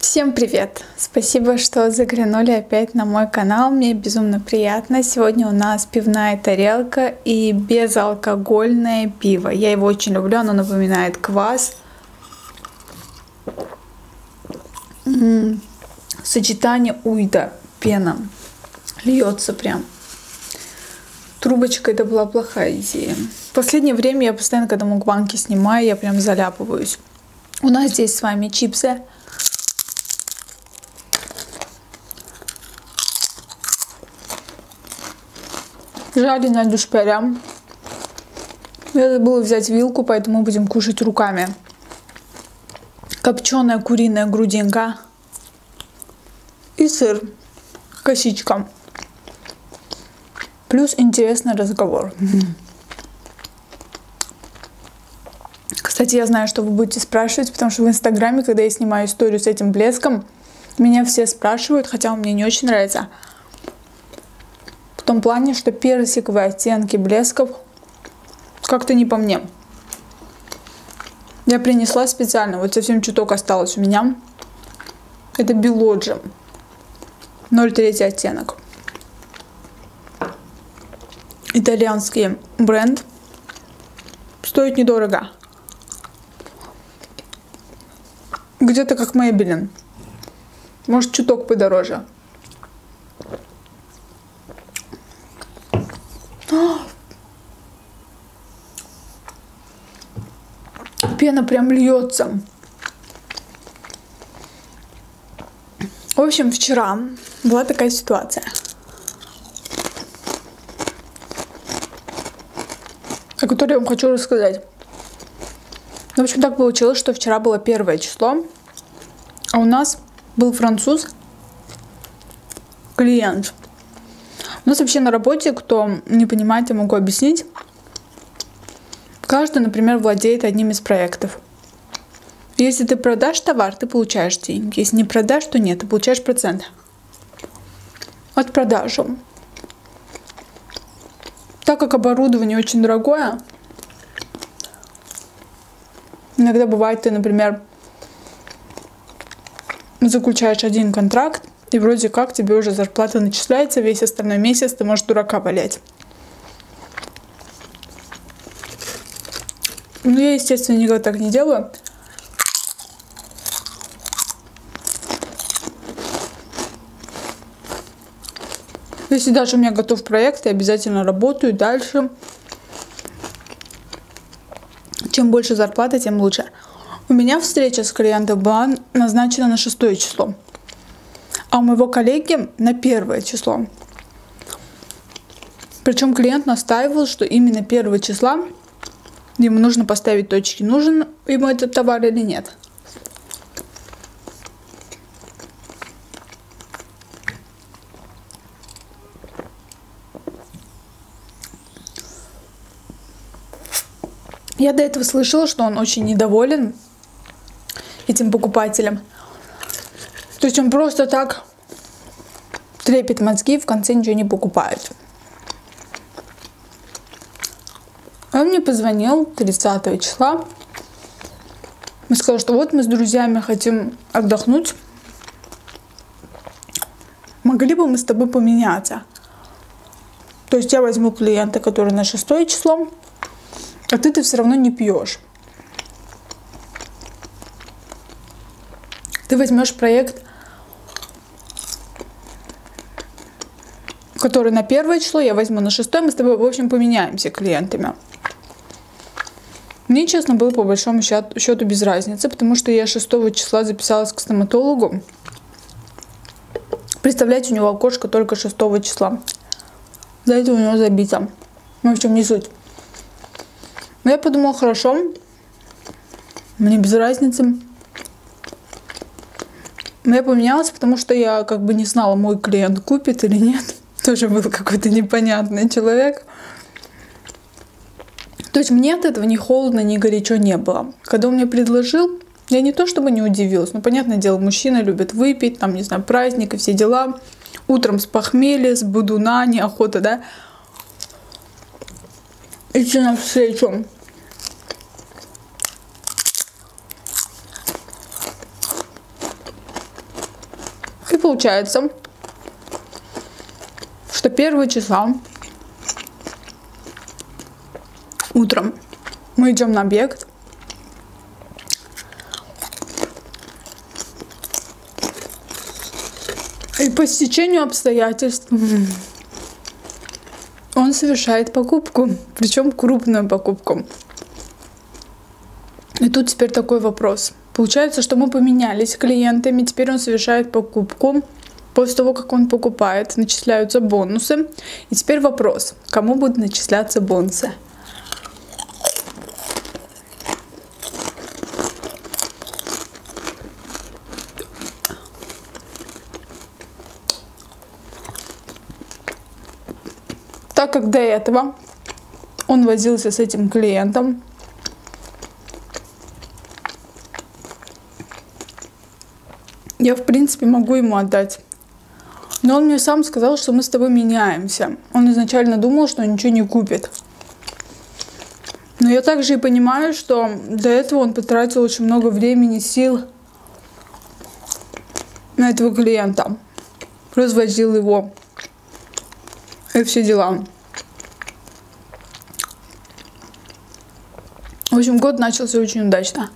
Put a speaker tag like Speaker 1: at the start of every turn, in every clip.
Speaker 1: Всем привет! Спасибо, что заглянули опять на мой канал. Мне безумно приятно. Сегодня у нас пивная тарелка и безалкогольное пиво. Я его очень люблю, оно напоминает квас. Сочетание уйда, пена. Льется прям. Трубочка — это была плохая идея. В последнее время я постоянно, когда мукбанги снимаю, я прям заляпываюсь. У нас здесь с вами чипсы. Жареная душпяря. Я забыла взять вилку, поэтому будем кушать руками. Копченая куриная грудинка. И сыр. Косичка. Плюс интересный разговор. Кстати, я знаю, что вы будете спрашивать, потому что в Инстаграме, когда я снимаю историю с этим блеском, меня все спрашивают, хотя он мне не очень нравится. В том плане, что персиковые оттенки блесков как-то не по мне. Я принесла специально, вот совсем чуток осталось у меня. Это Белоджи. 0,3 оттенок. Итальянский бренд. Стоит недорого. Где-то как Maybelline. Может, чуток подороже. Пена прям льется. В общем, вчера была такая ситуация, о которой я вам хочу рассказать. В общем, так получилось, что вчера было 1 число, а у нас был француз, клиент. У нас вообще на работе, кто не понимает, я могу объяснить. Каждый, например, владеет одним из проектов. Если ты продашь товар, ты получаешь деньги. Если не продашь, то нет, ты получаешь процент от продажи. Так как оборудование очень дорогое, иногда бывает, ты, например, заключаешь один контракт, и вроде как тебе уже зарплата начисляется, весь остальной месяц ты можешь дурака валять. Но я, естественно, никогда так не делаю. Если даже у меня готов проект, я обязательно работаю дальше. Чем больше зарплата, тем лучше. У меня встреча с клиентом была назначена на 6 число. А у моего коллеги на 1 число. Причем клиент настаивал, что именно 1 числа ему нужно поставить точки, нужен ему этот товар или нет. Я до этого слышала, что он очень недоволен этим покупателем. То есть он просто так трепет мозги и в конце ничего не покупает. Он мне позвонил 30 числа. И сказал, что вот мы с друзьями хотим отдохнуть. Могли бы мы с тобой поменяться? То есть я возьму клиента, который на 6 число, а ты все равно не пьешь. Ты возьмешь проект, который на 1 число, я возьму на 6, мы с тобой, в общем, поменяемся клиентами. Мне, честно, было по большому счету без разницы, потому что я 6 числа записалась к стоматологу. Представляете, у него окошко только 6 числа. За это у него забито. В общем, не суть. Но я подумала, хорошо, мне без разницы. Но я поменялась, потому что я как бы не знала, мой клиент купит или нет. Тоже был какой-то непонятный человек. То есть мне от этого ни холодно, ни горячо не было. Когда он мне предложил, я не то чтобы не удивилась, но, понятное дело, мужчина любит выпить, там, не знаю, праздник и все дела. Утром с похмелья, с будуна, неохота, да? Идти навстречу. И получается, что 1 числа утром мы идем на объект. И по стечению обстоятельств он совершает покупку, причем крупную покупку. И тут теперь такой вопрос. Получается, что мы поменялись клиентами, теперь он совершает покупку. После того, как он покупает, начисляются бонусы. И теперь вопрос, кому будут начисляться бонусы? Так как до этого он возился с этим клиентом, я, в принципе, могу ему отдать. Но он мне сам сказал, что мы с тобой меняемся. Он изначально думал, что он ничего не купит. Но я также и понимаю, что до этого он потратил очень много времени, сил на этого клиента. Развозил его. И все дела. В общем, год начался очень удачно.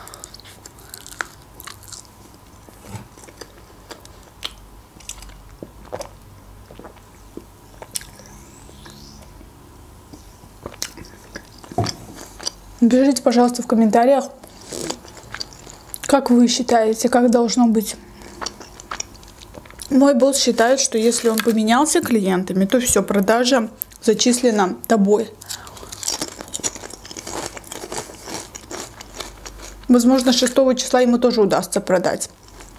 Speaker 1: Пишите, пожалуйста, в комментариях, как вы считаете, как должно быть. Мой босс считает, что если он поменялся клиентами, то все, продажа зачислена тобой. Возможно, 6 числа ему тоже удастся продать.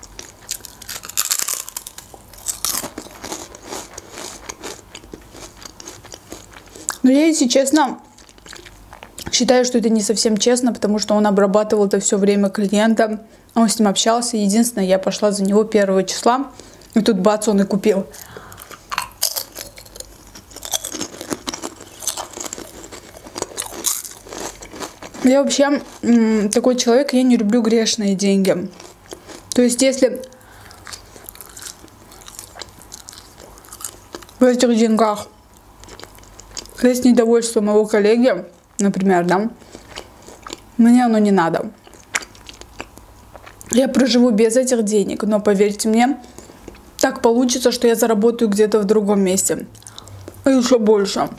Speaker 1: Но я, если честно, считаю, что это не совсем честно, потому что он обрабатывал это все время клиента. Он с ним общался. Единственное, я пошла за него 1 числа. И тут бац, он и купил. Я вообще такой человек, я не люблю грешные деньги. То есть, если в этих деньгах есть недовольство моего коллеги, например, да, мне оно не надо. Я проживу без этих денег, но поверьте мне, так получится, что я заработаю где-то в другом месте. И еще больше.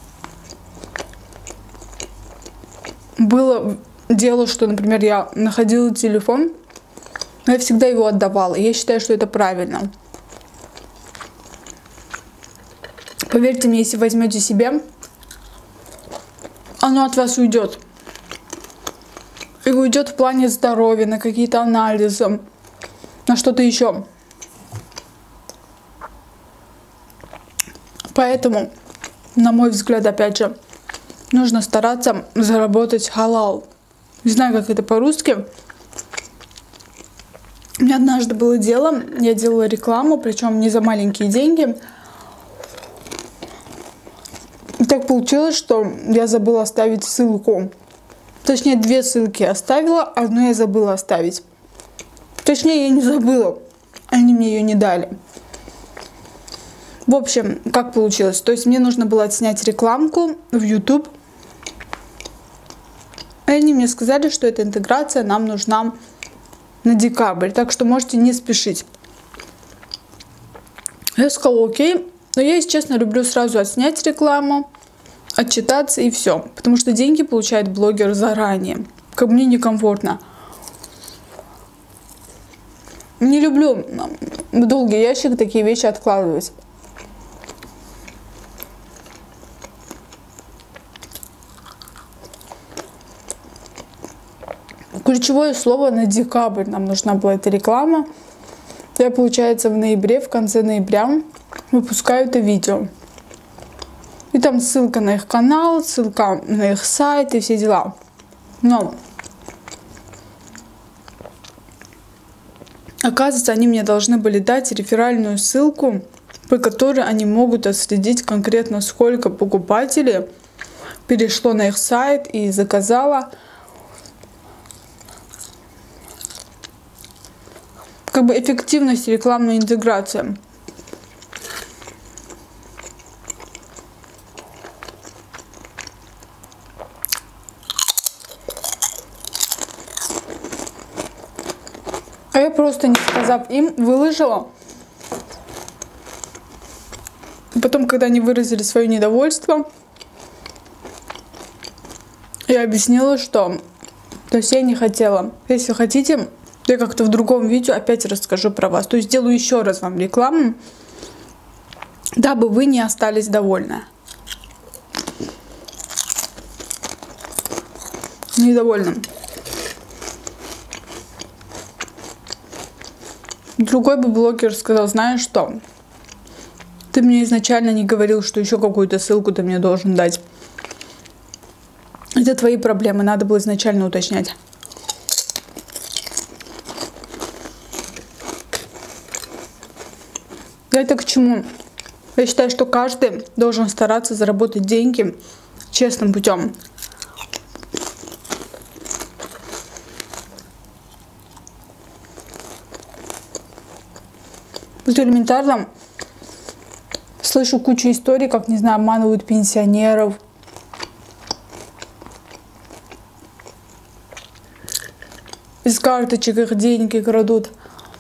Speaker 1: Было дело, что, например, я находила телефон, но я всегда его отдавала. И я считаю, что это правильно. Поверьте мне, если возьмете себе, оно от вас уйдет. И уйдет в плане здоровья, на какие-то анализы, на что-то еще. Поэтому, на мой взгляд, опять же, нужно стараться заработать халал. Не знаю, как это по-русски. У меня однажды было дело, я делала рекламу, причем не за маленькие деньги. И так получилось, что я забыла оставить ссылку. Точнее, 2 ссылки оставила, одну я забыла оставить. Точнее, я не забыла. Они мне ее не дали. В общем, как получилось? То есть мне нужно было отснять рекламку в YouTube. И они мне сказали, что эта интеграция нам нужна на декабрь. Так что можете не спешить. Я сказала, окей. Но я, если честно, люблю сразу отснять рекламу, отчитаться и все. Потому что деньги получает блогер заранее. Как мне некомфортно. Не люблю в долгий ящик такие вещи откладывать. Ключевое слово на декабрь нам нужна была эта реклама. Я, получается, в ноябре, в конце ноября выпускаю это видео. И там ссылка на их канал, ссылка на их сайт и все дела. Но оказывается, они мне должны были дать реферальную ссылку, по которой они могут отследить конкретно, сколько покупателей перешло на их сайт и заказало как бы эффективность рекламной интеграции. А я просто, не сказав им, выложила. Потом, когда они выразили свое недовольство, я объяснила, что то есть я не хотела. Если хотите, я как-то в другом видео опять расскажу про вас. То есть сделаю еще раз вам рекламу, дабы вы не остались довольны. Недовольным. Другой бы блогер сказал: знаешь что, ты мне изначально не говорил, что еще какую-то ссылку ты мне должен дать. Это твои проблемы, надо было изначально уточнять. Это к чему? Я считаю, что каждый должен стараться заработать деньги честным путем. Вот элементарно слышу кучу историй, как, не знаю, обманывают пенсионеров. Из карточек их деньги крадут.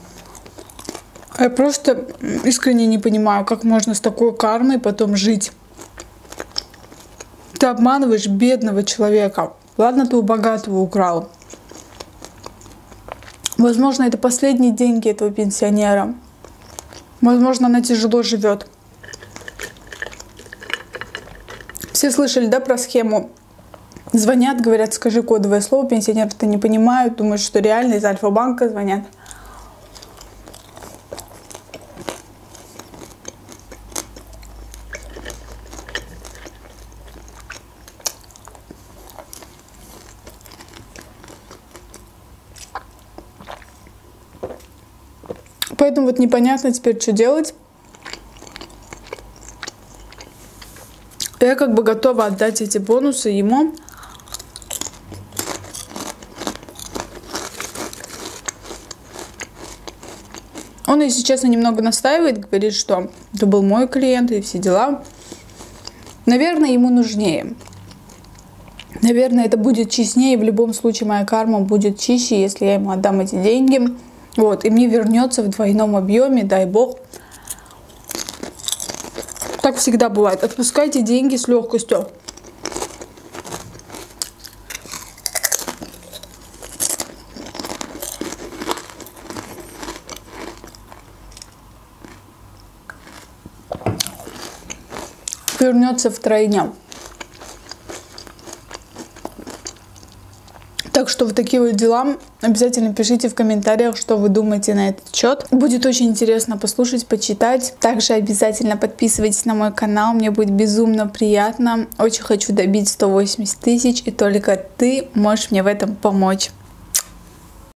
Speaker 1: Я просто искренне не понимаю, как можно с такой кармой потом жить. Ты обманываешь бедного человека. Ладно, ты у богатого украл. Возможно, это последние деньги этого пенсионера. Возможно, она тяжело живет. Все слышали, да, про схему? Звонят, говорят: скажи кодовое слово, пенсионеры-то не понимают, думают, что реально из Альфа-банка звонят. Поэтому вот непонятно теперь, что делать. Я как бы готова отдать эти бонусы ему. Он, если честно, немного настаивает, говорит, что это был мой клиент и все дела. Наверное, ему нужнее. Наверное, это будет честнее. В любом случае, моя карма будет чище, если я ему отдам эти деньги. Вот, и мне вернется в двойном объеме, дай бог. Так всегда бывает. Отпускайте деньги с легкостью. Вернется втройне. Так что вот такие вот дела. Обязательно пишите в комментариях, что вы думаете на этот счет. Будет очень интересно послушать, почитать. Также обязательно подписывайтесь на мой канал. Мне будет безумно приятно. Очень хочу добить 180 тысяч. И только ты можешь мне в этом помочь.